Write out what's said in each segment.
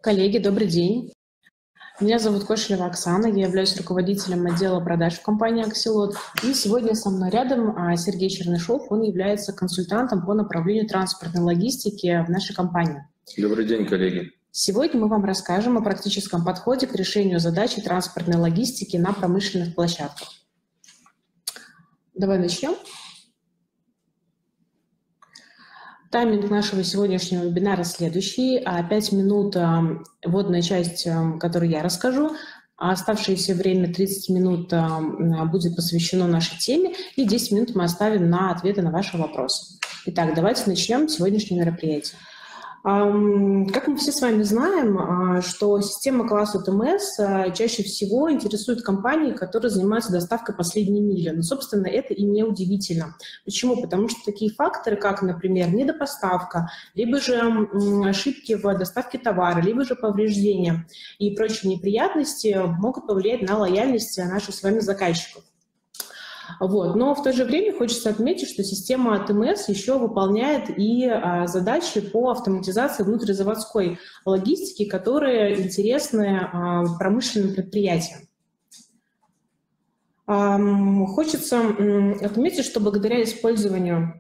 Коллеги, добрый день. Меня зовут Кошелева Оксана, я являюсь руководителем отдела продаж в компании «Аксилот». И сегодня со мной рядом Сергей Чернышов, он является консультантом по направлению транспортной логистики в нашей компании. Добрый день, коллеги. Сегодня мы вам расскажем о практическом подходе к решению задачи транспортной логистики на промышленных площадках. Давай начнем. Тайминг нашего сегодняшнего вебинара следующий. 5 минут вводная часть, которую я расскажу. А оставшееся время 30 минут будет посвящено нашей теме, и 10 минут мы оставим на ответы на ваши вопросы. Итак, давайте начнем сегодняшнее мероприятие. Как мы все с вами знаем, что система класса ТМС чаще всего интересует компании, которые занимаются доставкой последней мили. Но, собственно, это и не удивительно. Почему? Потому что такие факторы, как, например, недопоставка, либо же ошибки в доставке товара, либо же повреждения и прочие неприятности могут повлиять на лояльность наших с вами заказчиков. Но в то же время хочется отметить, что система ТМС еще выполняет и задачи по автоматизации внутризаводской логистики, которые интересны промышленным предприятиям. Хочется отметить, что благодаря использованию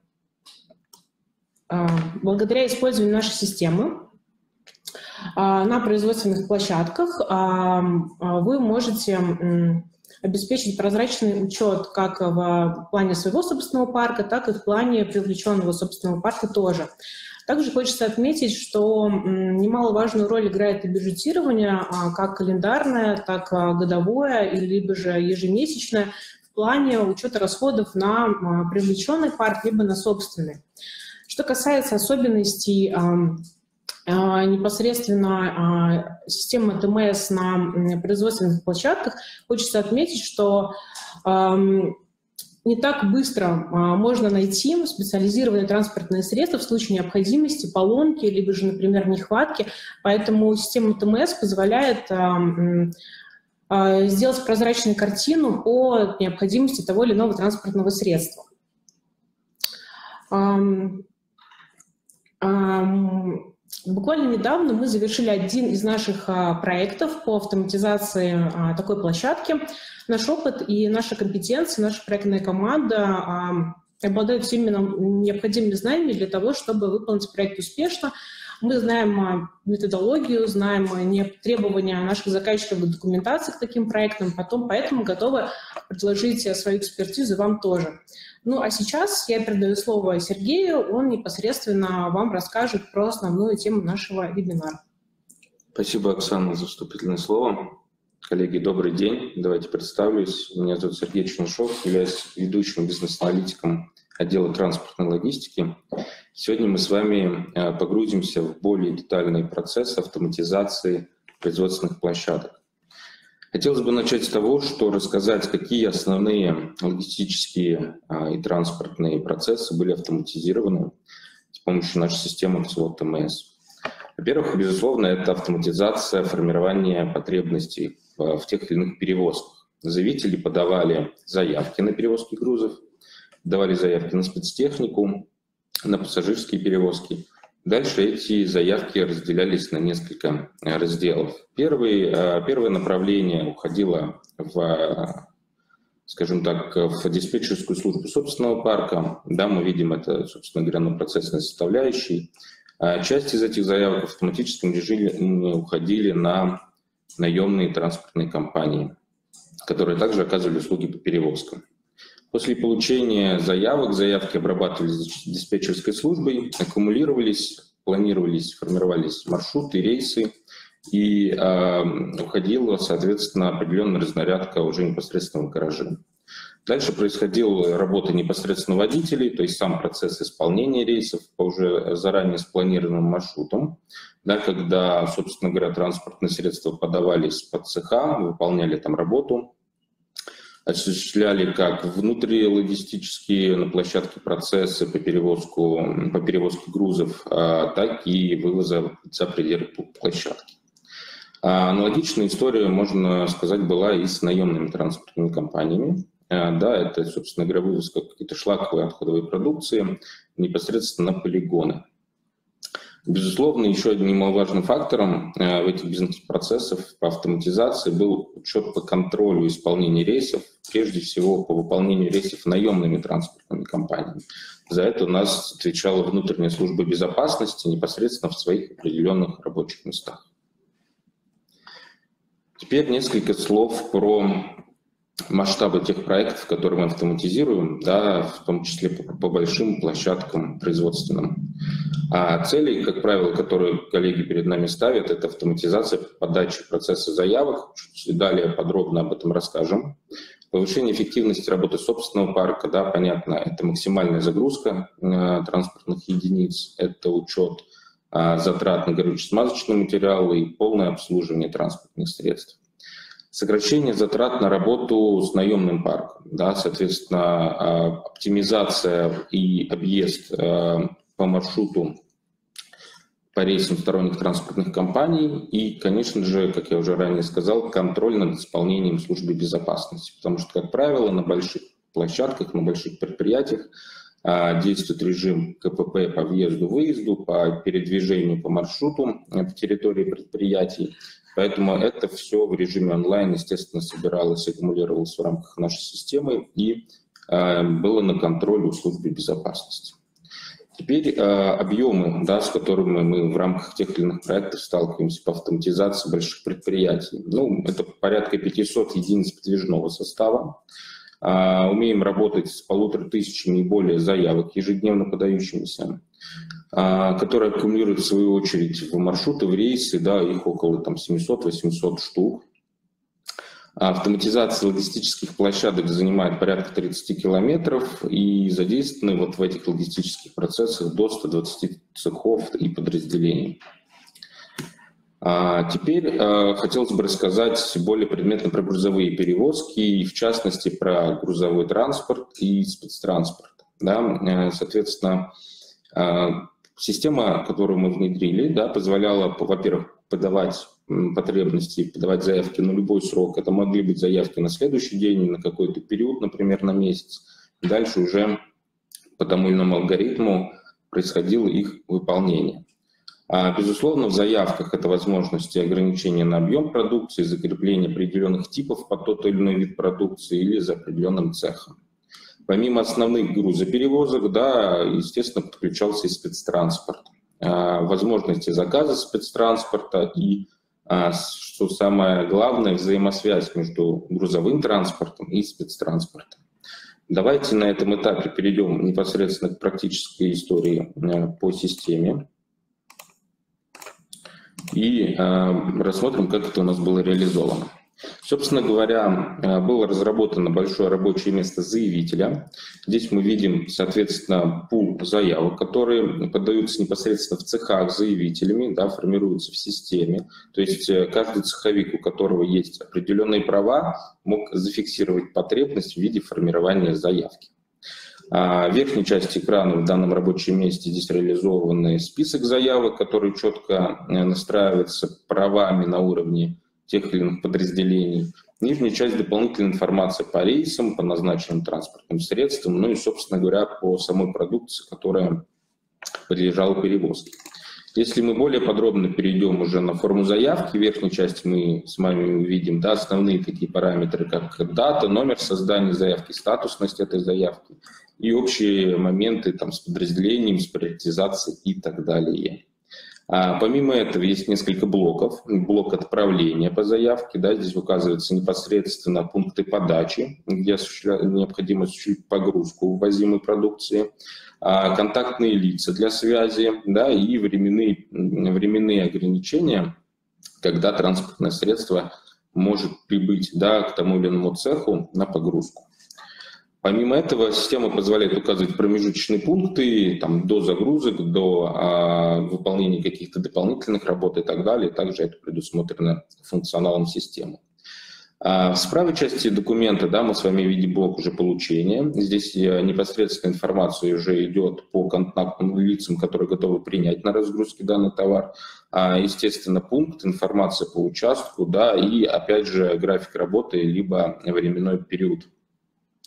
нашей системы на производственных площадках вы можете обеспечить прозрачный учет как в плане своего собственного парка, так и в плане привлеченного собственного парка тоже. Также хочется отметить, что немаловажную роль играет и бюджетирование, как календарное, так и годовое, либо же ежемесячное, в плане учета расходов на привлеченный парк, либо на собственный. Что касается особенностей непосредственно системы ТМС на производственных площадках, хочется отметить, что не так быстро можно найти специализированные транспортные средства в случае необходимости, поломки, либо же, например, нехватки. Поэтому система ТМС позволяет сделать прозрачную картину по необходимости того или иного транспортного средства. Буквально недавно мы завершили один из наших проектов по автоматизации такой площадки. Наш опыт и наша компетенция, наша проектная команда обладают всеми необходимыми знаниями для того, чтобы выполнить проект успешно. Мы знаем методологию, знаем требования наших заказчиков к документации к таким проектам, поэтому готовы предложить свою экспертизу вам тоже. А сейчас я передаю слово Сергею, он непосредственно вам расскажет про основную тему нашего вебинара. Спасибо, Оксана, за вступительное слово. Коллеги, добрый день. Давайте представлюсь. Меня зовут Сергей Чернышов, являюсь ведущим бизнес-аналитиком отдела транспортной логистики. Сегодня мы с вами погрузимся в более детальный процесс автоматизации производственных площадок. Хотелось бы начать с того, что рассказать, какие основные логистические и транспортные процессы были автоматизированы с помощью нашей системы «Аксилот ТМС». Во-первых, безусловно, это автоматизация формирования потребностей в тех или иных перевозках. Заявители подавали заявки на перевозки грузов, давали заявки на спецтехнику, на пассажирские перевозки. Дальше эти заявки разделялись на несколько разделов. Первое направление уходило в, скажем так, в диспетчерскую службу собственного парка. Да, мы видим это, собственно говоря, на процессной составляющей. Часть из этих заявок в автоматическом режиме уходили на наемные транспортные компании, которые также оказывали услуги по перевозкам. После получения заявки обрабатывались диспетчерской службой, аккумулировались, планировались, формировались маршруты, рейсы, и уходила, соответственно, определенная разнарядка уже непосредственно в гараже. Дальше происходила работа непосредственно водителей, то есть сам процесс исполнения рейсов по уже заранее спланированным маршрутам, да, когда, собственно говоря, транспортные средства подавались под цеха, выполняли там работу, осуществляли как внутрилогистические на площадке процессы по перевозке грузов, так и вывоза за пределы площадки. Аналогичная история, можно сказать, была и с наемными транспортными компаниями. Да, это, собственно говоря, вывозка какой-то шлаковой отходовой продукции непосредственно на полигоны. Безусловно, еще одним немаловажным фактором в этих бизнес-процессах по автоматизации был учет по контролю исполнения рейсов, прежде всего по выполнению рейсов наемными транспортными компаниями. За это у нас отвечала внутренняя служба безопасности непосредственно в своих определенных рабочих местах. Теперь несколько слов про масштабы тех проектов, которые мы автоматизируем, да, в том числе по большим площадкам производственным. А цели, как правило, которые коллеги перед нами ставят, это автоматизация подачи процесса заявок. Чуть далее подробно об этом расскажем. Повышение эффективности работы собственного парка, да, понятно, это максимальная загрузка транспортных единиц, это учет затрат на горюче-смазочные материалы и полное обслуживание транспортных средств. Сокращение затрат на работу с наемным парком, да, соответственно, оптимизация и объезд по маршруту по рейсам сторонних транспортных компаний и, конечно же, как я уже ранее сказал, контроль над исполнением службы безопасности, потому что, как правило, на больших площадках, на больших предприятиях действует режим КПП по въезду-выезду, по передвижению по маршруту по территории предприятий. Поэтому это все в режиме онлайн, естественно, собиралось, аккумулировалось в рамках нашей системы и было на контроле у службы безопасности. Теперь объемы, да, с которыми мы в рамках тех или иных проектов сталкиваемся по автоматизации больших предприятий. Ну, это порядка 500 единиц подвижного состава. Умеем работать с 1500 и более заявок, ежедневно подающимися, которые аккумулируют в свою очередь в маршруты, в рейсы, да, их около 700-800 штук. Автоматизация логистических площадок занимает порядка 30 километров и задействованы вот в этих логистических процессах до 120 цехов и подразделений. Теперь хотелось бы рассказать более предметно про грузовые перевозки, и в частности про грузовой транспорт и спецтранспорт. Да? Соответственно, система, которую мы внедрили, да, позволяла, во-первых, подавать потребности, подавать заявки на любой срок. Это могли быть заявки на следующий день, на какой-то период, например, на месяц. Дальше уже по тому или иному алгоритму происходило их выполнение. Безусловно, в заявках это возможности ограничения на объем продукции, закрепление определенных типов под тот или иной вид продукции или за определенным цехом. Помимо основных грузоперевозок, да, естественно, подключался и спецтранспорт. Возможности заказа спецтранспорта и, что самое главное, взаимосвязь между грузовым транспортом и спецтранспортом. Давайте на этом этапе перейдем непосредственно к практической истории по системе и рассмотрим, как это у нас было реализовано. Собственно говоря, было разработано большое рабочее место заявителя. Здесь мы видим, соответственно, пул заявок, которые подаются непосредственно в цехах заявителями, да, формируются в системе. То есть каждый цеховик, у которого есть определенные права, мог зафиксировать потребность в виде формирования заявки. В верхней части экрана в данном рабочем месте здесь реализован список заявок, который четко настраивается правами на уровне тех или иных подразделений. Нижняя часть — дополнительная информация по рейсам, по назначенным транспортным средствам, ну и, собственно говоря, по самой продукции, которая подлежала перевозке. Если мы более подробно перейдем уже на форму заявки, в верхней части мы с вами увидим, да, основные такие параметры, как дата, номер создания заявки, статусность этой заявки и общие моменты там, с подразделением, с приоритизацией и так далее. Помимо этого есть несколько блоков. Блок отправления по заявке, да, здесь указываются непосредственно пункты подачи, где необходимо осуществить погрузку ввозимой продукции, контактные лица для связи, да, и временные ограничения, когда транспортное средство может прибыть, да, к тому или иному цеху на погрузку. Помимо этого, система позволяет указывать промежуточные пункты там, до загрузок, до выполнения каких-то дополнительных работ и так далее. Также это предусмотрено функционалом системы. В правой части документа, да, мы с вами видим блок уже получения. Здесь непосредственно информация уже идет по контактным лицам, которые готовы принять на разгрузке данный товар. Естественно, пункт, информация по участку, да, и опять же график работы, либо временной период.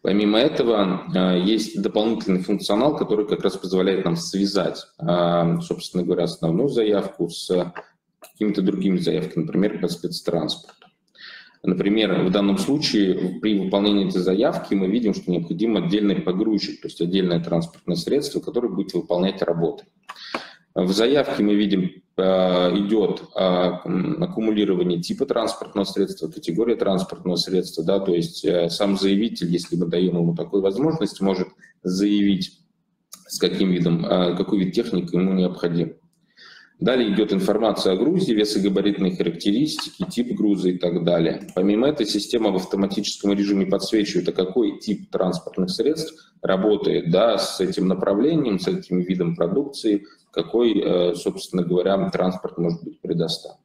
Помимо этого, есть дополнительный функционал, который как раз позволяет нам связать, собственно говоря, основную заявку с какими-то другими заявками, например, по спецтранспорту. Например, в данном случае при выполнении этой заявки мы видим, что необходим отдельный погрузчик, то есть отдельное транспортное средство, которое будет выполнять работы. В заявке мы видим, идет аккумулирование типа транспортного средства, категория транспортного средства, да, то есть сам заявитель, если мы даем ему такую возможность, может заявить, с каким видом, какой вид техники ему необходим. Далее идет информация о грузе, весогабаритные характеристики, тип груза и так далее. Помимо этого, система в автоматическом режиме подсвечивает, а какой тип транспортных средств работает, да, с этим направлением, с этим видом продукции, какой, собственно говоря, транспорт может быть предоставлен.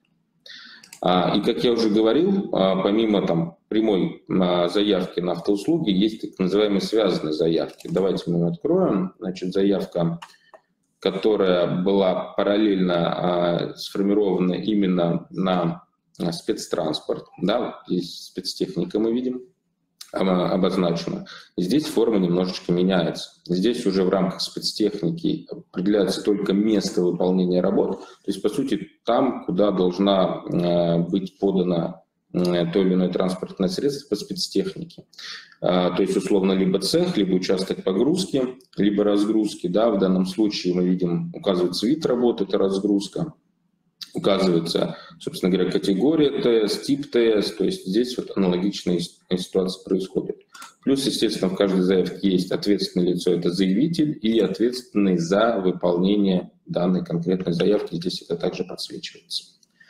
И, как я уже говорил, помимо там прямой заявки на автоуслуги, есть так называемые связанные заявки. Давайте мы ее откроем. Значит, заявка, которая была параллельно сформирована именно на спецтранспорт. Да, здесь спецтехника мы видим обозначена. Здесь форма немножечко меняется. Здесь уже в рамках спецтехники определяется только место выполнения работ. То есть, по сути, там, куда должна быть подана то или иное транспортное средство по спецтехнике. То есть, условно, либо цех, либо участок погрузки, либо разгрузки. Да, в данном случае мы видим, указывается вид работы, это разгрузка. Указывается, собственно говоря, категория ТС, тип ТС, то есть здесь вот аналогичная ситуация происходит. Плюс, естественно, в каждой заявке есть ответственное лицо, это заявитель, и ответственный за выполнение данной конкретной заявки, здесь это также подсвечивается.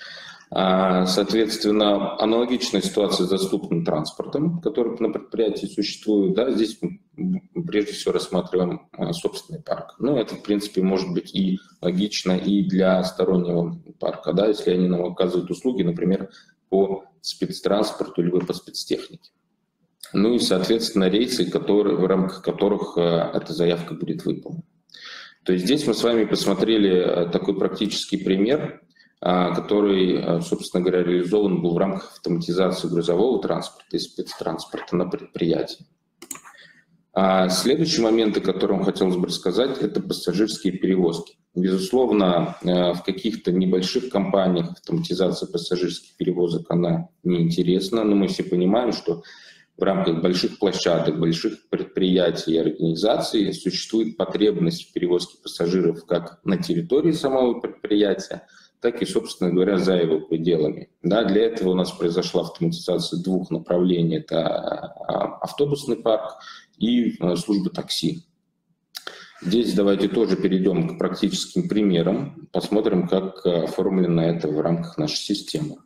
Соответственно, аналогичная ситуация с доступным транспортом, который на предприятии существует. Да, здесь мы прежде всего рассматриваем собственный парк. Ну, это, в принципе, может быть и логично и для стороннего парка, да, если они нам оказывают услуги, например, по спецтранспорту либо по спецтехнике. Ну и, соответственно, рейсы, в рамках которых эта заявка будет выполнена. То есть здесь мы с вами посмотрели такой практический пример, который, собственно говоря, реализован был в рамках автоматизации грузового транспорта и спецтранспорта на предприятии. Следующий момент, о котором хотелось бы рассказать, это пассажирские перевозки. Безусловно, в каких-то небольших компаниях автоматизация пассажирских перевозок, она неинтересна, но мы все понимаем, что в рамках больших площадок, больших предприятий и организаций существует потребность в перевозке пассажиров как на территории самого предприятия, так и, собственно говоря, за его пределами. Да, для этого у нас произошла автоматизация двух направлений. Это автобусный парк и служба такси. Здесь давайте тоже перейдем к практическим примерам, посмотрим, как оформлено это в рамках нашей системы.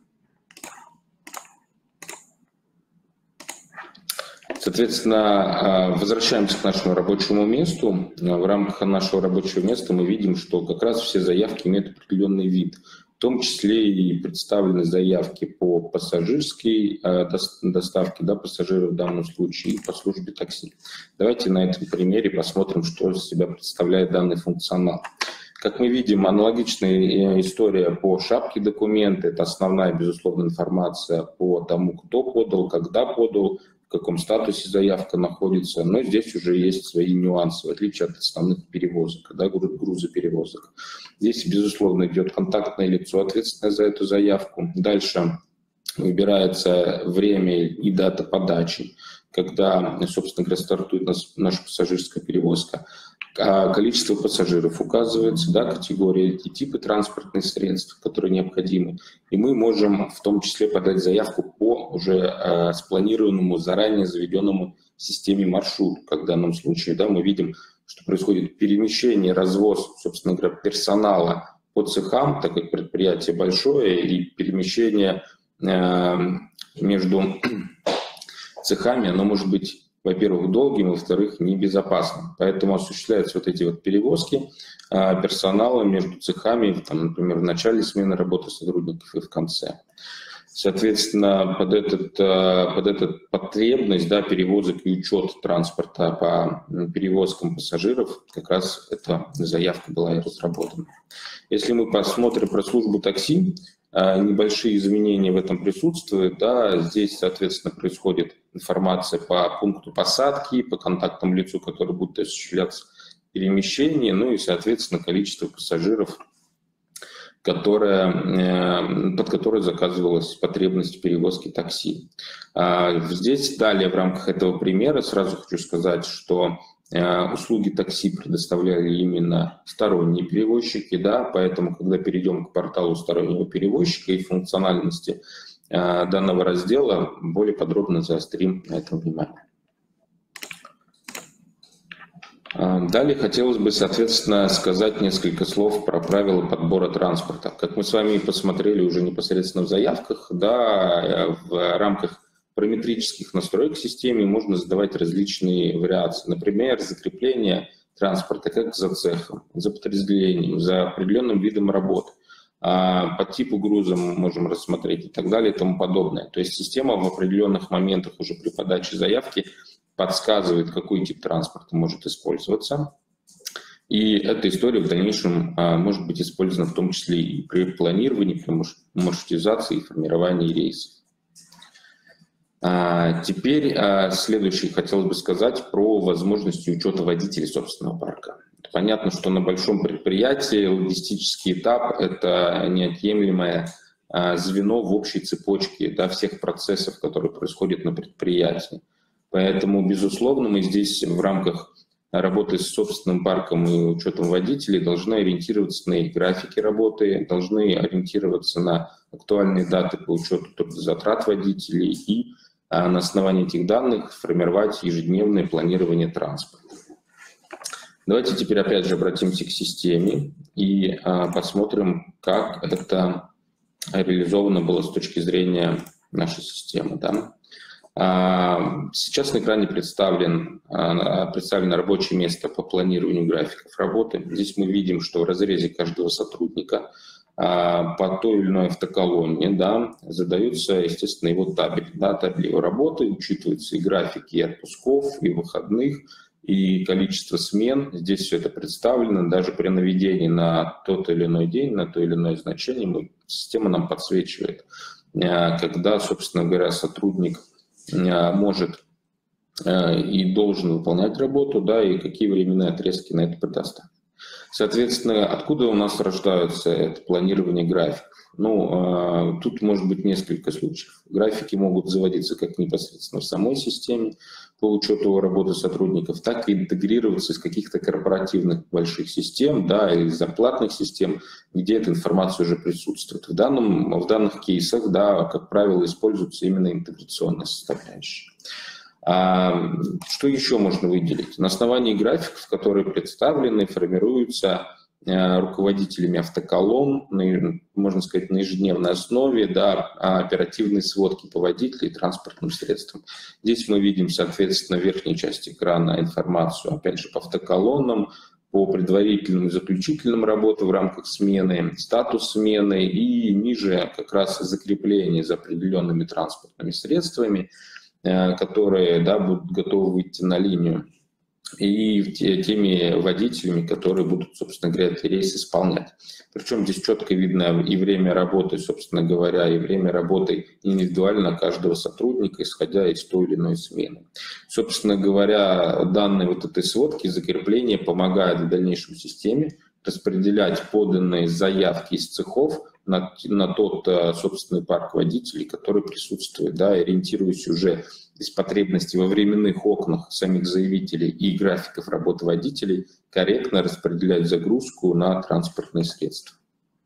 Соответственно, возвращаемся к нашему рабочему месту. В рамках нашего рабочего места мы видим, что как раз все заявки имеют определенный вид. В том числе и представлены заявки по пассажирской доставке, да, пассажиров в данном случае, и по службе такси. Давайте на этом примере посмотрим, что из себя представляет данный функционал. Как мы видим, аналогичная история по шапке документа. Это основная, безусловно, информация по тому, кто подал, когда подал, в каком статусе заявка находится, но здесь уже есть свои нюансы, в отличие от основных перевозок, да, грузоперевозок. Здесь, безусловно, идет контактное лицо, ответственное за эту заявку. Дальше выбирается время и дата подачи, когда, собственно говоря, стартует наша пассажирская перевозка. Количество пассажиров указывается, да, категории и типы транспортных средств, которые необходимы. И мы можем в том числе подать заявку по уже спланированному, заранее заведенному в системе маршруту, как в данном случае, да, мы видим, что происходит перемещение, развоз, собственно говоря, персонала по цехам, так как предприятие большое, и перемещение между цехами, оно может быть, во-первых, долгим, во-вторых, небезопасным. Поэтому осуществляются вот эти вот перевозки персонала между цехами, там, например, в начале смены работы сотрудников и в конце. Соответственно, под эту потребность, да, перевозок и учет транспорта по перевозкам пассажиров, как раз эта заявка была и разработана. Если мы посмотрим про службу такси, небольшие изменения в этом присутствуют. Да. Здесь, соответственно, происходит информация по пункту посадки, по контактному лицу, который будет осуществляться перемещение, ну и, соответственно, количество пассажиров, под которое заказывалась потребность в перевозке такси. Здесь далее в рамках этого примера сразу хочу сказать, что услуги такси предоставляли именно сторонние перевозчики, да, поэтому, когда перейдем к порталу стороннего перевозчика и функциональности данного раздела, более подробно заострим на этом внимание. Далее хотелось бы, соответственно, сказать несколько слов про правила подбора транспорта. Как мы с вами посмотрели уже непосредственно в заявках, да, в рамках параметрических настроек в системе можно задавать различные вариации. Например, закрепление транспорта как за цехом, за подразделением, за определенным видом работы. По типу груза мы можем рассмотреть и так далее и тому подобное. То есть система в определенных моментах уже при подаче заявки подсказывает, какой тип транспорта может использоваться. И эта история в дальнейшем может быть использована в том числе и при планировании, при маршрутизации и формировании рейсов. Теперь следующее хотелось бы сказать про возможности учета водителей собственного парка. Понятно, что на большом предприятии логистический этап – это неотъемлемое звено в общей цепочке, да, всех процессов, которые происходят на предприятии. Поэтому, безусловно, мы здесь в рамках работы с собственным парком и учетом водителей должны ориентироваться на их графики работы, должны ориентироваться на актуальные даты по учету трудозатрат водителей и на основании этих данных формировать ежедневное планирование транспорта. Давайте теперь опять же обратимся к системе и посмотрим, как это реализовано было с точки зрения нашей системы. Да? Сейчас на экране представлено рабочее место по планированию графиков работы. Здесь мы видим, что в разрезе каждого сотрудника по той или иной автоколонне, да, задается, естественно, его табель, да, табель его работы, учитываются и графики и отпусков, и выходных, и количество смен. Здесь все это представлено. Даже при наведении на тот или иной день, на то или иное значение, система нам подсвечивает, когда, собственно говоря, сотрудник может и должен выполнять работу, да, и какие временные отрезки на это предоставить. Соответственно, откуда у нас рождается это планирование графиков? Ну, тут может быть несколько случаев. Графики могут заводиться как непосредственно в самой системе по учету работы сотрудников, так и интегрироваться из каких-то корпоративных больших систем, да, или из зарплатных систем, где эта информация уже присутствует. В данных кейсах, да, как правило, используется именно интеграционная составляющая. Что еще можно выделить? На основании графиков, которые представлены, формируются руководителями автоколонн, можно сказать, на ежедневной основе, да, оперативные сводки по водителю и транспортным средствам. Здесь мы видим, соответственно, в верхней части экрана информацию, опять же, по автоколоннам, по предварительным и заключительным работам в рамках смены, статус смены, и ниже как раз закрепление за определенными транспортными средствами, которые, да, будут готовы выйти на линию, и теми водителями, которые будут, собственно говоря, этот рейс исполнять. Причем здесь четко видно и время работы, собственно говоря, и время работы индивидуально каждого сотрудника, исходя из той или иной смены. Собственно говоря, данные вот этой сводки закрепления помогают в дальнейшем системе распределять поданные заявки из цехов на тот собственный парк водителей, который присутствует, да, ориентируясь уже из потребностей во временных окнах самих заявителей и графиков работы водителей, корректно распределять загрузку на транспортные средства.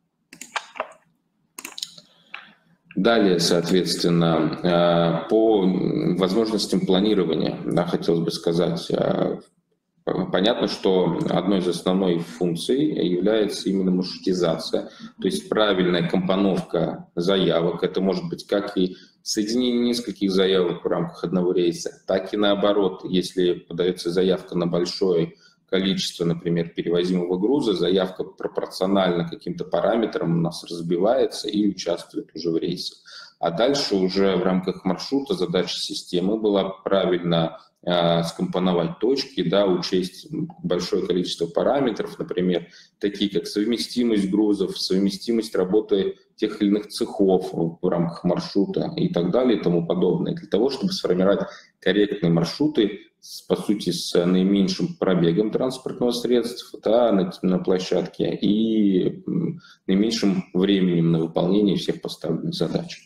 Далее, соответственно, по возможностям планирования, да, хотелось бы сказать, понятно, что одной из основных функций является именно маршрутизация, то есть правильная компоновка заявок. Это может быть как и соединение нескольких заявок в рамках одного рейса, так и наоборот, если подается заявка на большое количество, например, перевозимого груза, заявка пропорционально каким-то параметрам у нас разбивается и участвует уже в рейсе. А дальше уже в рамках маршрута задача системы была правильно скомпоновать точки, да, учесть большое количество параметров, например, такие как совместимость грузов, совместимость работы тех или иных цехов в рамках маршрута и так далее и тому подобное, для того, чтобы сформировать корректные маршруты, по сути, с наименьшим пробегом транспортного средства, да, на площадке и наименьшим временем на выполнение всех поставленных задач.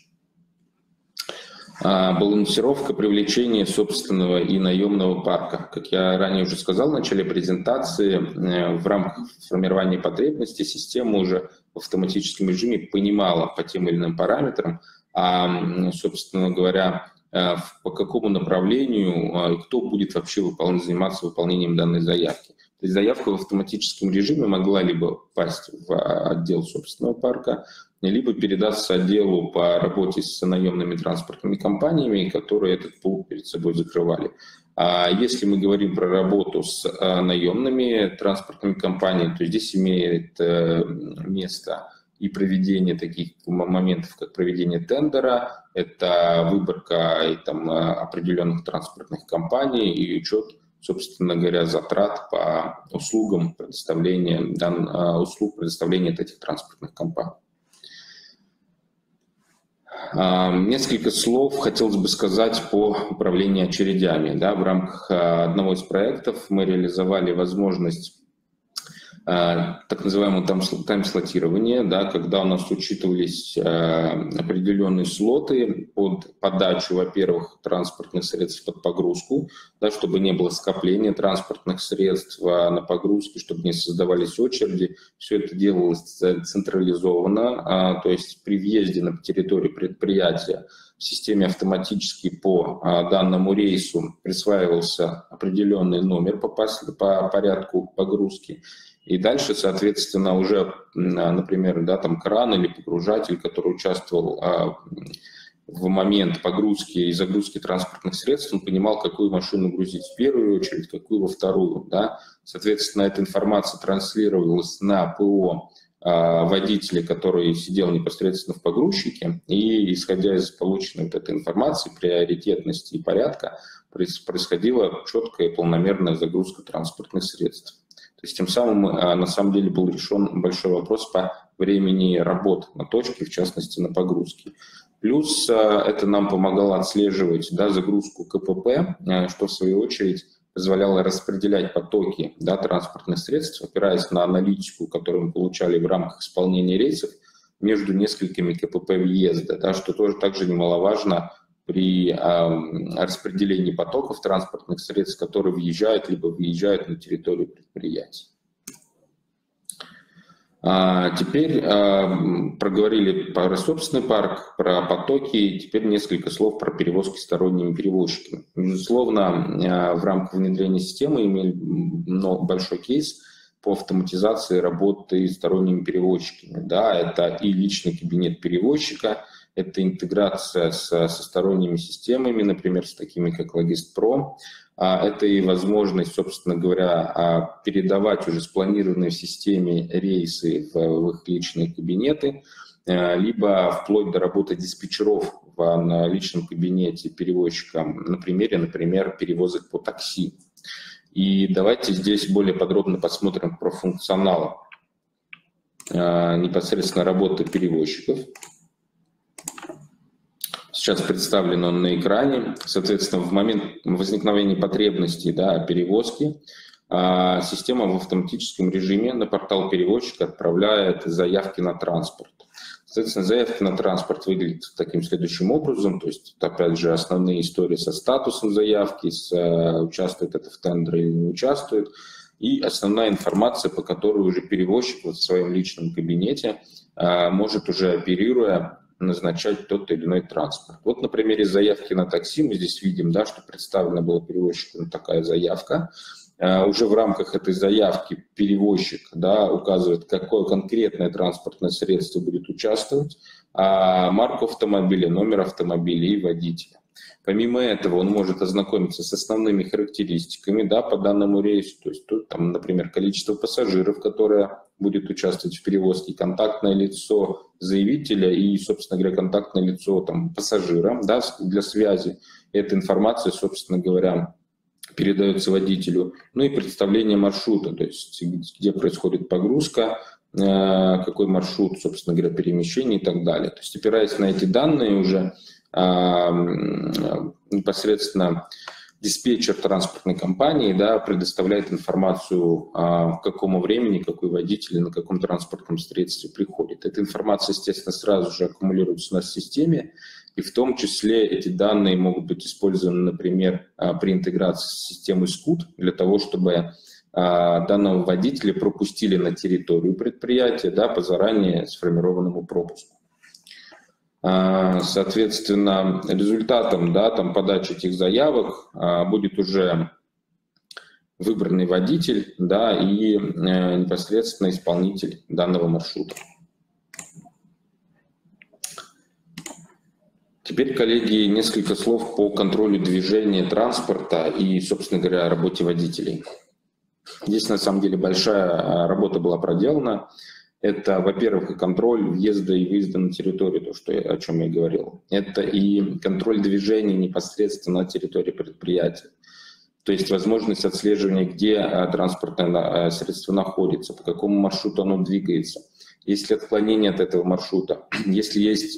Балансировка привлечения собственного и наемного парка. Как я ранее уже сказал в начале презентации, в рамках формирования потребностей система уже в автоматическом режиме понимала по тем или иным параметрам, собственно говоря, по какому направлению, кто будет вообще заниматься выполнением данной заявки. То есть заявка в автоматическом режиме могла либо попасть в отдел собственного парка, либо передаться отделу по работе с наемными транспортными компаниями, которые этот пул перед собой закрывали. А если мы говорим про работу с наемными транспортными компаниями, то здесь имеет место и проведение таких моментов, как проведение тендера, это выборка и, определенных транспортных компаний и учет, собственно говоря, затрат по услугам предоставления этих транспортных компаний. Несколько слов хотелось бы сказать по управлению очередями. Да, в рамках одного из проектов мы реализовали возможность так называемого тайм-слотирования, да, когда у нас учитывались определенные слоты под подачу, во-первых, транспортных средств под погрузку, да, чтобы не было скопления транспортных средств на погрузке, чтобы не создавались очереди. Все это делалось централизованно, то есть при въезде на территорию предприятия в системе автоматически по данному рейсу присваивался определенный номер по порядку погрузки. И дальше, соответственно, уже, например, да, кран или погружатель, который участвовал в момент погрузки и загрузки транспортных средств, он понимал, какую машину грузить в первую очередь, какую во вторую. Да. Соответственно, эта информация транслировалась на ПО водителя, который сидел непосредственно в погрузчике, и, исходя из полученной вот этой информации, приоритетности и порядка, происходила четкая и полномерная загрузка транспортных средств. То есть тем самым на самом деле был решен большой вопрос по времени работы на точке, в частности на погрузке. Плюс это нам помогало отслеживать, да, загрузку КПП, что в свою очередь позволяло распределять потоки, да, транспортных средств, опираясь на аналитику, которую мы получали в рамках исполнения рейсов между несколькими КПП въезда, да, что тоже также немаловажно при распределении потоков транспортных средств, которые въезжают либо выезжают на территорию предприятий. Теперь проговорили про собственный парк, про потоки, теперь несколько слов про перевозки сторонними перевозчиками. Безусловно, в рамках внедрения системы имели большой кейс по автоматизации работы сторонними перевозчиками. Да, это и личный кабинет перевозчика, это интеграция со сторонними системами, например, с такими как Logist.Pro. Это и возможность, собственно говоря, передавать уже спланированные в системе рейсы в их личные кабинеты, либо вплоть до работы диспетчеров в личном кабинете перевозчика на примере, например, перевозок по такси. И давайте здесь более подробно посмотрим про функционал непосредственно работы перевозчиков. Сейчас представлен он на экране. Соответственно, в момент возникновения потребностей, да, перевозки, система в автоматическом режиме на портал перевозчика отправляет заявки на транспорт. Соответственно, заявки на транспорт выглядят таким следующим образом. То есть, опять же, основные истории со статусом заявки, участвует это в тендере или не участвует. И основная информация, по которой уже перевозчик в своем личном кабинете может, уже оперируя, назначать тот или иной транспорт. Вот на примере заявки на такси мы здесь видим, да, что представлена была перевозчику такая заявка. Уже в рамках этой заявки перевозчик, да, указывает, какое конкретное транспортное средство будет участвовать, марку автомобиля, номер автомобиля и водителя. Помимо этого он может ознакомиться с основными характеристиками, да, по данному рейсу, то есть тут, там, например, количество пассажиров, которое будет участвовать в перевозке, контактное лицо заявителя и, собственно говоря, контактное лицо пассажира, да, для связи. Эта информация, собственно говоря, передается водителю. Ну и представление маршрута, то есть где происходит погрузка, какой маршрут, собственно говоря, перемещения и так далее. То есть, опираясь на эти данные, уже непосредственно диспетчер транспортной компании, да, предоставляет информацию, к какому времени какой водитель на каком транспортном средстве приходит. Эта информация, естественно, сразу же аккумулируется у нас в системе, и в том числе эти данные могут быть использованы, например, при интеграции с системой SCUT для того, чтобы данного водителя пропустили на территорию предприятия, да, по заранее сформированному пропуску. Соответственно, результатом, да, там, подачи этих заявок будет уже выбранный водитель, да, и непосредственно исполнитель данного маршрута. Теперь, коллеги, несколько слов по контролю движения транспорта и, собственно говоря, работе водителей. Здесь, на самом деле, большая работа была проделана. Это, во-первых, и контроль въезда и выезда на территорию, о чем я говорил. Это и контроль движения непосредственно на территории предприятия. То есть возможность отслеживания, где транспортное средство находится, по какому маршруту оно двигается. Есть ли отклонение от этого маршрута, если есть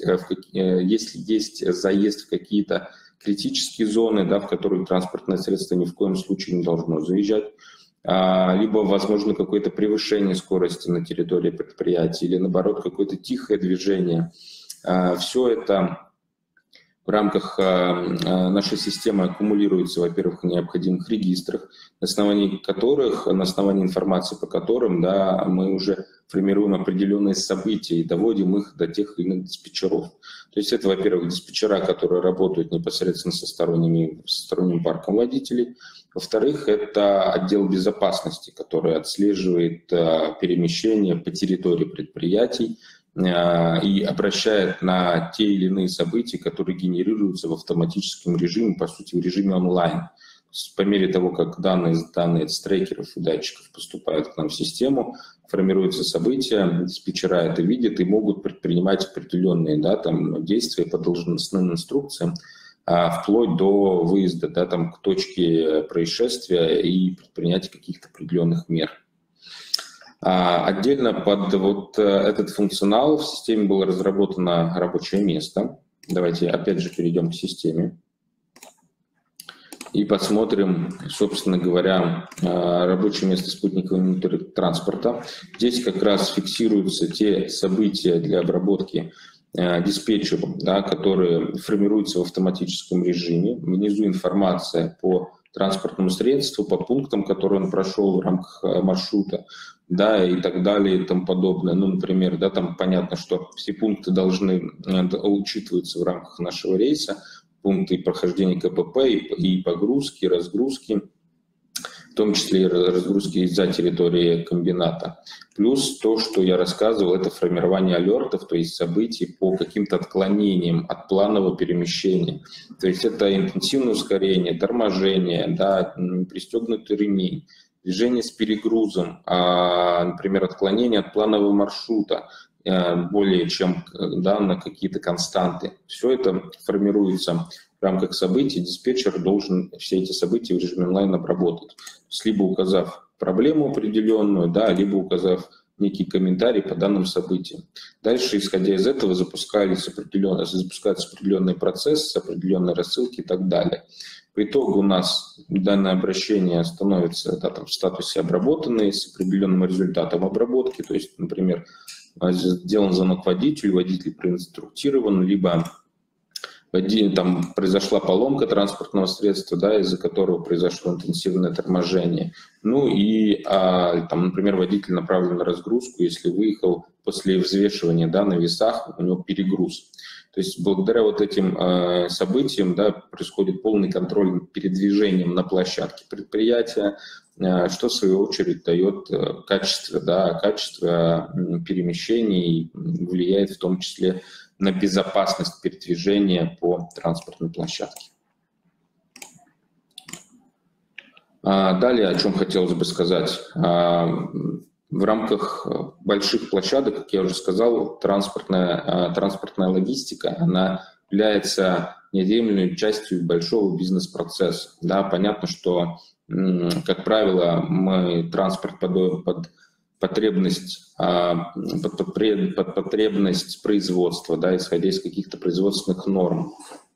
заезд в какие-то критические зоны, да, в которые транспортное средство ни в коем случае не должно заезжать, либо, возможно, какое-то превышение скорости на территории предприятия, или, наоборот, какое-то тихое движение. Все это в рамках нашей системы аккумулируется, во-первых, в необходимых регистрах, на основании информации по которым, да, мы уже формируем определенные события и доводим их до тех или иных диспетчеров. То есть это, во-первых, диспетчера, которые работают непосредственно со сторонним парком водителей. Во-вторых, это отдел безопасности, который отслеживает перемещение по территории предприятий и обращает на те или иные события, которые генерируются в автоматическом режиме, по сути, в режиме онлайн. По мере того, как данные с трекеров и датчиков поступают к нам в систему, формируются события, диспетчера это видят и могут предпринимать определенные, да, там, действия по должностным инструкциям, вплоть до выезда, да, там, к точке происшествия и предпринятия каких-то определенных мер. Отдельно под вот этот функционал в системе было разработано рабочее место. Давайте опять же перейдем к системе и посмотрим, собственно говоря, рабочее место спутникового мониторинга транспорта. Здесь как раз фиксируются те события для обработки диспетчером, да, которые формируются в автоматическом режиме. Внизу информация по транспортному средству, по пунктам, которые он прошел в рамках маршрута, да, и так далее, и тому подобное. Ну, например, да, там понятно, что все пункты должны учитываться в рамках нашего рейса, пункты прохождения КПП и погрузки, разгрузки, в том числе и разгрузки за территорией комбината. Плюс то, что я рассказывал, это формирование алертов, то есть событий по каким-то отклонениям от планового перемещения. То есть это интенсивное ускорение, торможение, да, пристегнутый ремень, движение с перегрузом, например, отклонение от планового маршрута более чем, да, на какие-то константы. Все это формируется в рамках событий. Диспетчер должен все эти события в режиме онлайн обработать. То есть либо указав проблему определенную, да, либо указав некий комментарий по данным событиям. Дальше, исходя из этого, запускаются определенные процессы, определенные рассылки и так далее. По итогу у нас данное обращение становится, да, там, в статусе «обработанный» с определенным результатом обработки. То есть, например, сделан звонок водителю, водитель проинструктирован, либо там произошла поломка транспортного средства, да, из-за которого произошло интенсивное торможение. Ну и, там, например, водитель направлен на разгрузку, если выехал после взвешивания, да, на весах, у него перегруз. То есть благодаря вот этим событиям, да, происходит полный контроль над передвижением на площадке предприятия, что в свою очередь дает качество перемещений и влияет в том числе на безопасность передвижения по транспортной площадке. Далее, о чем хотелось бы сказать. В рамках больших площадок, как я уже сказал, транспортная логистика, она является неотъемлемой частью большого бизнес-процесса. Да, понятно, что, как правило, мы транспорт потребность производства, да, исходя из каких-то производственных норм.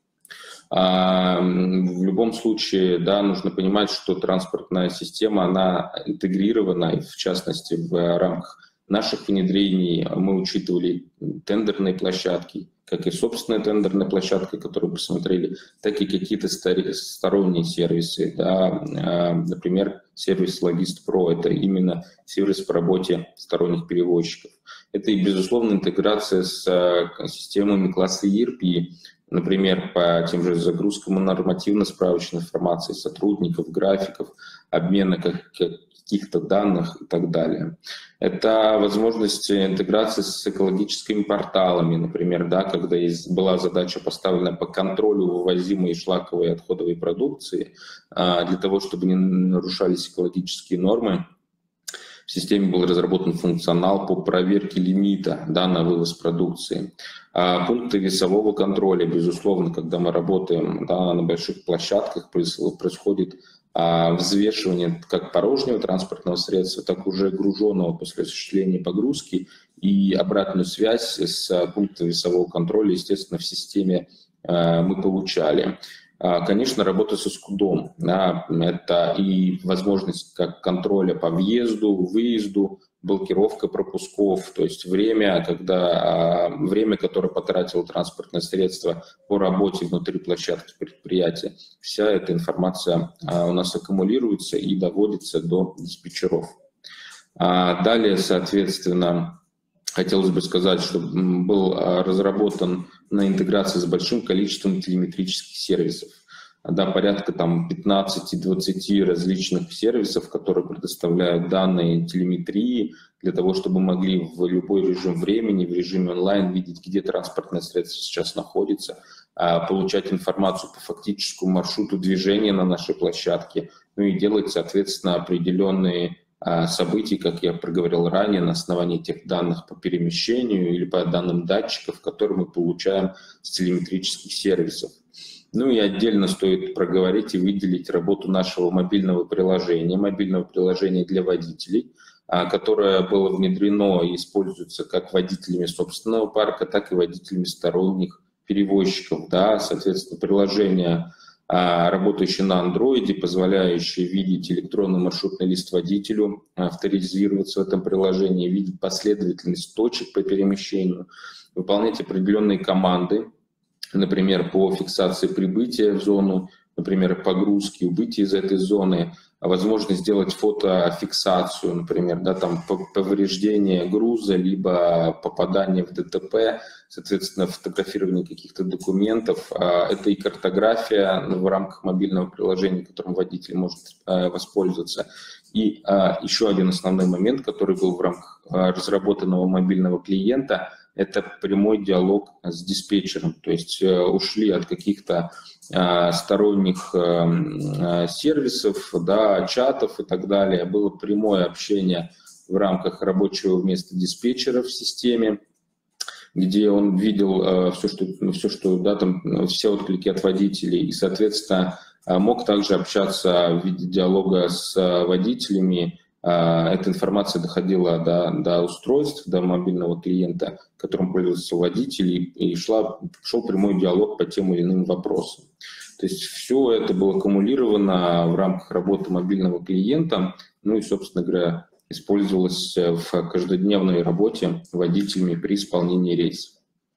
В любом случае, да, нужно понимать, что транспортная система, она интегрирована, и в частности, в рамках наших внедрений мы учитывали тендерные площадки, как и собственная тендерная площадка, которую посмотрели, так и какие-то сторонние сервисы, да, например, сервис Logist.Pro, это именно сервис по работе сторонних перевозчиков. Это и, безусловно, интеграция с системами класса ERP, например, по тем же загрузкам нормативно-справочной информации сотрудников, графиков, обмена каких-то данных и так далее. Это возможность интеграции с экологическими порталами, например, да, когда была задача поставлена по контролю вывозимой шлаковой и отходовой продукции, для того, чтобы не нарушались экологические нормы. В системе был разработан функционал по проверке лимита, да, на вывоз продукции. Пункты весового контроля, безусловно, когда мы работаем, да, на больших площадках, происходит взвешивание как порожнего транспортного средства, так и уже груженного после осуществления погрузки, и обратную связь с пунктом весового контроля, естественно, в системе мы получали. Конечно, работа со СКУДом, да, это и возможность как контроля по въезду, выезду, блокировка пропусков, то есть время, которое потратило транспортное средство по работе внутри площадки предприятия, вся эта информация у нас аккумулируется и доводится до диспетчеров. Далее, соответственно, хотелось бы сказать, что был разработан на интеграции с большим количеством телеметрических сервисов. Да, порядка там 15-20 различных сервисов, которые предоставляют данные телеметрии для того, чтобы могли в любой режим времени, в режиме онлайн видеть, где транспортное средство сейчас находится, получать информацию по фактическому маршруту движения на нашей площадке, ну и делать, соответственно, определенные событий, как я проговорил ранее, на основании тех данных по перемещению или по данным датчиков, которые мы получаем с телеметрических сервисов. Ну и отдельно стоит проговорить и выделить работу нашего мобильного приложения для водителей, которое было внедрено и используется как водителями собственного парка, так и водителями сторонних перевозчиков. Да. Соответственно, приложение, работающее на Android, позволяющее видеть электронный маршрутный лист водителю, авторизироваться в этом приложении, видеть последовательность точек по перемещению, выполнять определенные команды, например, по фиксации прибытия в зону, например, погрузки, убытия из этой зоны, возможность сделать фотофиксацию, например, да, там повреждение груза, либо попадание в ДТП, соответственно, фотографирование каких-то документов. Это и картография в рамках мобильного приложения, которым водитель может воспользоваться. И еще один основной момент, который был в рамках разработанного мобильного клиента, это прямой диалог с диспетчером, то есть ушли от каких-то сторонних сервисов, да, чатов и так далее. Было прямое общение в рамках рабочего места диспетчера в системе, где он видел все отклики от водителей и, соответственно, мог также общаться в виде диалога с водителями. Эта информация доходила до устройств, до мобильного клиента, которым пользовался водитель, и шел прямой диалог по тем или иным вопросам. То есть все это было аккумулировано в рамках работы мобильного клиента, ну и, собственно говоря, использовалось в каждодневной работе водителями при исполнении рейсов.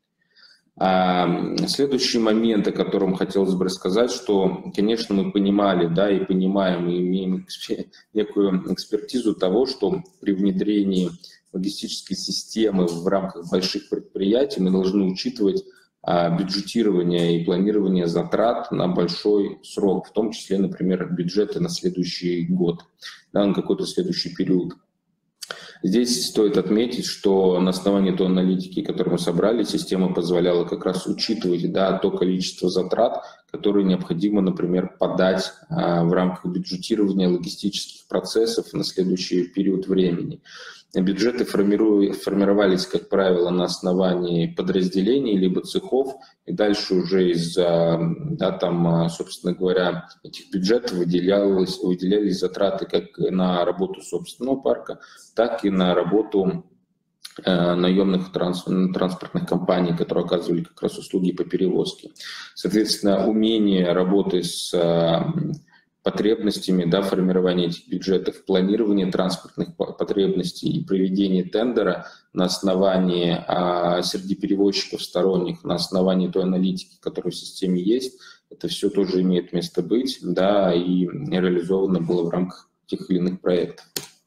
Следующий момент, о котором хотелось бы рассказать, что, конечно, мы понимали, да, и понимаем, и имеем некую экспертизу того, что при внедрении логистической системы в рамках больших предприятий мы должны учитывать бюджетирование и планирование затрат на большой срок, в том числе, например, бюджеты на следующий год, да, на какой-то следующий период. Здесь стоит отметить, что на основании той аналитики, которую мы собрали, система позволяла как раз учитывать, да, то количество затрат, которые необходимо, например, подать в рамках бюджетирования логистических процессов на следующий период времени. Бюджеты формировались, как правило, на подразделений либо цехов, и дальше уже из-за, собственно говоря, этих бюджетов выделялись затраты как на работу собственного парка, так и на работу наемных транспортных компаний, которые оказывали как раз услуги по перевозке. Соответственно, умение работы с потребностями, формирования этих бюджетов, планирование транспортных потребностей и проведение тендера на основании среди перевозчиков сторонних, на основании той аналитики, которая в системе есть, это все тоже имеет место быть, и реализовано было в рамках тех или иных проектов.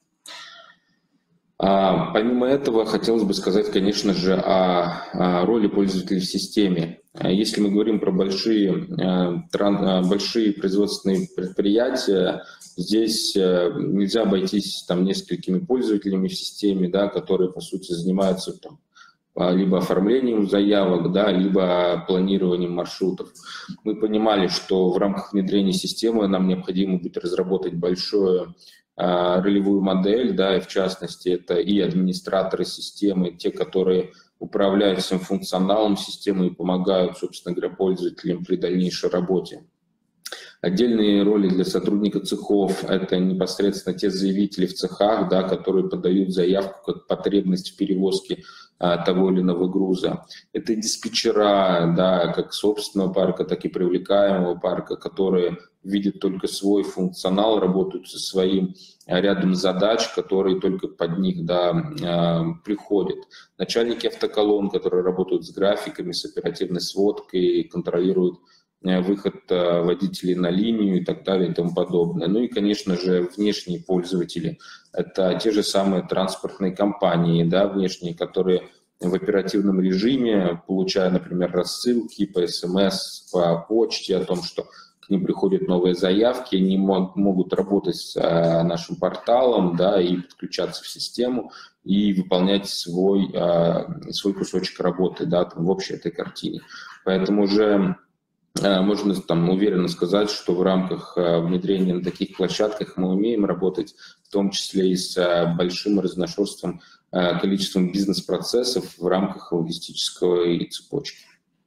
Помимо этого, хотелось бы сказать, конечно же, о роли пользователей в системе. Если мы говорим про большие производственные предприятия, здесь нельзя обойтись несколькими пользователями в системе, которые, по сути, занимаются либо оформлением заявок, либо планированием маршрутов. Мы понимали, что в рамках внедрения системы нам необходимо будет разработать большую ролевую модель, и в частности это и администраторы системы, те, которые управляют всем функционалом системы и помогают, собственно говоря, пользователям при дальнейшей работе. Отдельные роли для сотрудника цехов – это непосредственно те заявители в цехах, которые подают заявку как потребность в перевозке того или иного груза. Это диспетчера, как собственного парка, так и привлекаемого парка, которые видят только свой функционал, работают со своим рядом задач, которые только под них приходят. Начальники автоколонн, которые работают с графиками, с оперативной сводкой, контролируют выход водителей на линию и так далее и тому подобное. Ну и, конечно же, внешние пользователи. Это те же самые транспортные компании, внешние, которые в оперативном режиме, получая, например, рассылки по СМС, по почте о том, что к ним приходят новые заявки, они могут работать с нашим порталом, и подключаться в систему и выполнять свой кусочек работы, в общей этой картине. Поэтому уже можно уверенно сказать, что в рамках внедрения на таких площадках мы умеем работать, в том числе и с большим разношерством количеством бизнес-процессов в рамках логистической цепочки.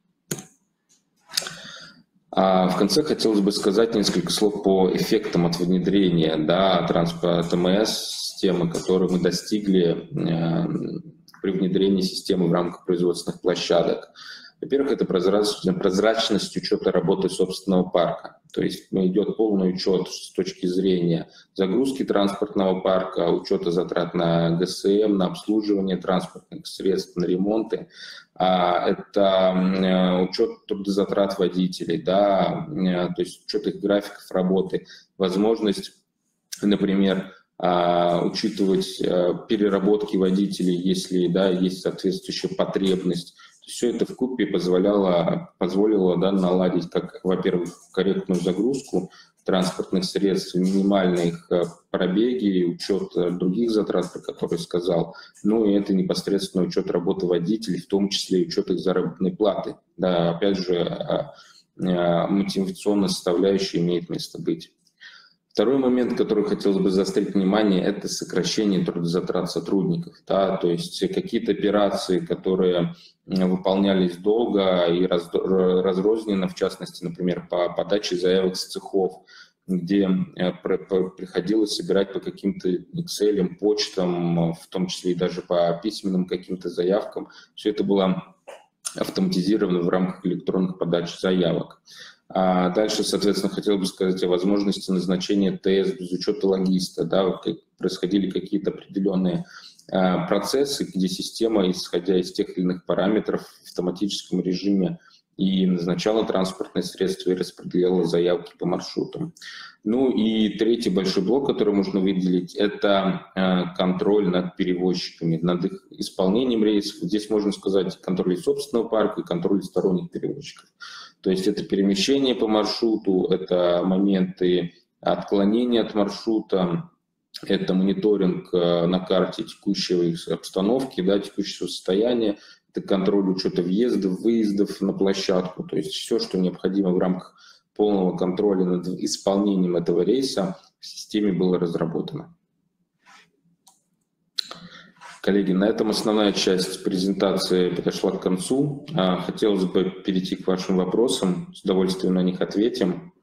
В конце хотелось бы сказать несколько слов по эффектам от внедрения ТМС-системы, которые мы достигли при внедрении системы в рамках производственных площадок. Во-первых, это прозрачность учета работы собственного парка. То есть идет полный учет с точки зрения загрузки транспортного парка, учета затрат на ГСМ, на обслуживание транспортных средств, на ремонты. Это учет трудозатрат водителей, то есть учет их графиков работы, возможность, например, учитывать переработки водителей, если есть соответствующая потребность. Все это вкупе позволило наладить, как, во-первых, корректную загрузку транспортных средств, минимальные их пробеги, учет других затрат, про которые сказал, и это непосредственно учет работы водителей, в том числе и учет их заработной платы. Опять же, мотивационная составляющая имеет место быть. Второй момент, который хотелось бы заострить внимание, это сокращение трудозатрат сотрудников. То есть какие-то операции, которые выполнялись долго и разрозненно, в частности, например, по подаче заявок с цехов, где приходилось собирать по каким-то Excel, почтам, в том числе и даже по письменным каким-то заявкам. Все это было автоматизировано в рамках электронных подач заявок. Дальше, соответственно, хотел бы сказать о возможности назначения ТС без учета логиста. Происходили какие-то определенные процессы, где система, исходя из тех или иных параметров, в автоматическом режиме и назначала транспортные средства и распределяла заявки по маршрутам. И третий большой блок, который можно выделить, это контроль над перевозчиками, над их исполнением рейсов. Здесь можно сказать контроль собственного парка и контроль сторонних перевозчиков. То есть это перемещение по маршруту, это моменты отклонения от маршрута, это мониторинг на карте текущей обстановки, текущего состояния, это контроль учета въездов, выездов на площадку, то есть все, что необходимо в рамках полного контроля над исполнением этого рейса в системе было разработано. Коллеги, на этом основная часть презентации подошла к концу. Хотелось бы перейти к вашим вопросам, с удовольствием на них ответим.